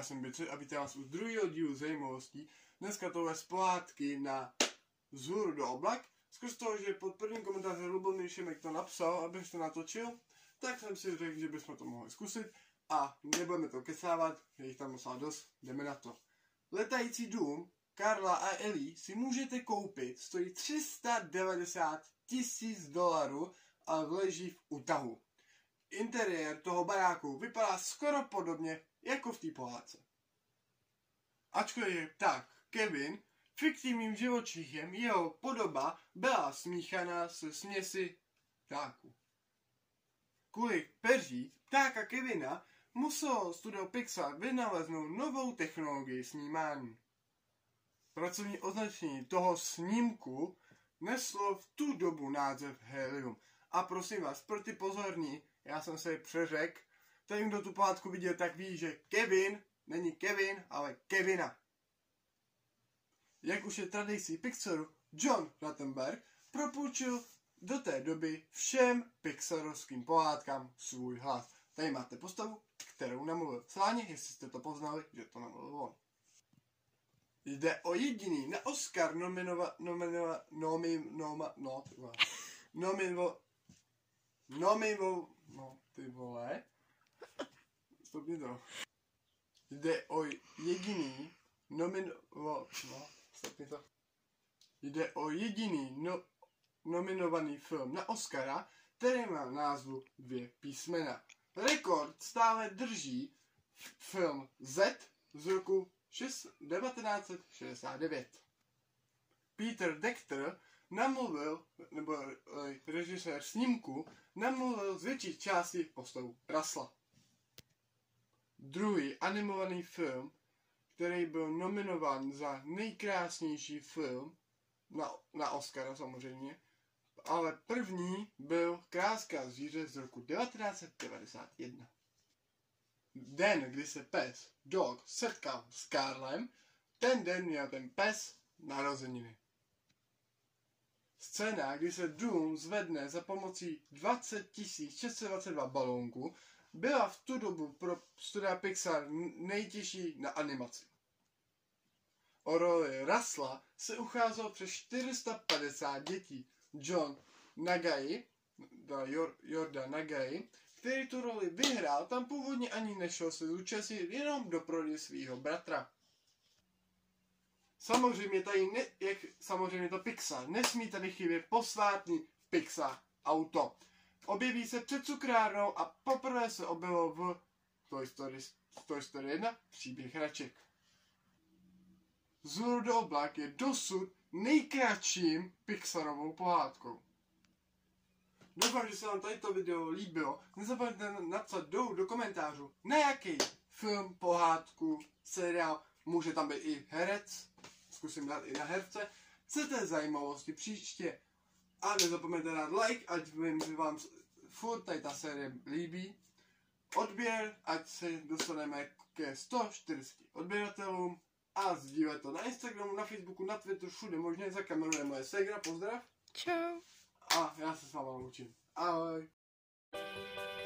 já jsem Bice a vítám vás u druhého dílu zajímavostí. Dneska to je zpátky na Vzhůru do oblak. Skrz toho, že pod prvním komentářem Lubomír Šimek to napsal, abych to natočil, tak jsem si řekl, že bychom to mohli zkusit a nebudeme to kesávat, je jich tam docela dost, jdeme na to. Letající dům Karla a Ellie si můžete koupit, stojí $390 000 a leží v útahu. Interiér toho baráku vypadá skoro podobně jako v té pohádce. Ačkoliv je pták Kevin fiktivním živočichem, jeho podoba byla smíchaná se směsi ptáků. Kvůli peří ptáka Kevina muselo studio Pixar vynaleznout novou technologii snímání. Pracovní označení toho snímku neslo v tu dobu název Helium. A prosím vás, pro ty pozorní, já jsem se přeřekl, ten, kdo tu pohádku viděl, tak ví, že Kevin není Kevin, ale Kevina. Jak už je tradicí Pixaru, John Ratzenberg propůjčil do té doby všem pixarovským pohádkám svůj hlas. Tady máte postavu, kterou namluvil Sláně, jestli jste to poznali, že to namluvil on. Jde o jediný na Oscar Jde o jediný nominovaný film na Oscara, který má názvu 2 písmena. Rekord stále drží film Z z roku 1969. Peter Decter namluvil, nebo režisér snímku, namluvil z větší části postavu Russella. Druhý animovaný film, který byl nominován za nejkrásnější film, na Oscara samozřejmě, ale první byl Kráska zvíře z roku 1991. Den, kdy se pes Dog setkal s Karlem, ten den měl ten pes narozeniny. Scéna, kdy se dům zvedne za pomocí 20 622 balónků, byla v tu dobu pro studia Pixar nejtěžší na animaci. O roli Russella se ucházelo přes 450 dětí. Jordan Nagaji, který tu roli vyhrál, tam původně ani nešel se zúčastnit, jenom doprovodit svého bratra. Samozřejmě samozřejmě to Pixar, nesmí tady chybět posvátný Pixar auto. Objeví se před cukrárnou a poprvé se objevilo v Toy Story 1 Příběh hraček. Vzhůru do oblak je dosud nejkratším Pixarovou pohádkou. Doufám, že se vám tady to video líbilo. Nezapomeňte napsat do komentářů, na jaký film, pohádku, seriál, může tam být i herec, zkusím dát i na herce, chcete zajímavosti příště. A nezapomeňte dát like, ať vím, že vám furt tady ta série líbí. Odběr, ať se dostaneme ke 140 odběratelům. A sdílet to na Instagramu, na Facebooku, na Twitteru, všude možně. Za kamerou je moje ségra, pozdrav. Čau. A já se s váma loučím. Ahoj.